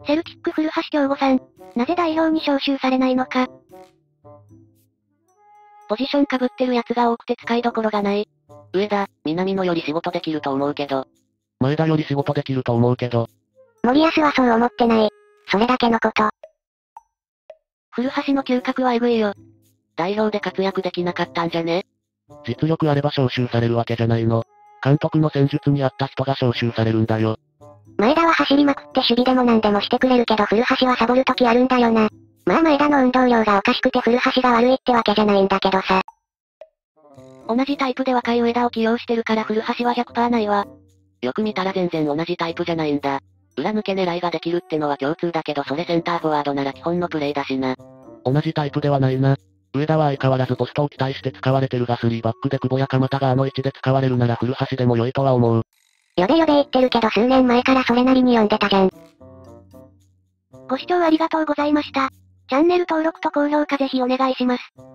セルティック古橋京吾さん。なぜ代表に招集されないのか。 ポジション被ってる奴が多くて使いどころがない。上田、南野より仕事できると思うけど。 前田より仕事できると思うけど。 森保はそう思ってない。それだけのこと。 古橋の嗅覚はエグいよ。代表で活躍できなかったんじゃね？ 実力あれば招集されるわけじゃないの。監督の戦術に合った人が招集されるんだよ。 前田は走りまくって守備でも何でもしてくれるけど古橋はサボる時あるんだよな。まあ前田の運動量がおかしくて古橋が悪いってわけじゃないんだけどさ。 同じタイプで若い上田を起用してるから古橋は 100% ないわ。よく見たら全然同じタイプじゃないんだ。裏抜け狙いができるってのは共通だけどそれセンターフォワードなら基本のプレイだしな。 同じタイプではないな。上田は相変わらずポストを期待して使われてるが3バックで久保や鎌田があの位置で使われるなら古橋でも良いとは思う。 よべよべ言ってるけど数年前からそれなりに読んでたじゃん。 ご視聴ありがとうございました。チャンネル登録と高評価ぜひお願いします。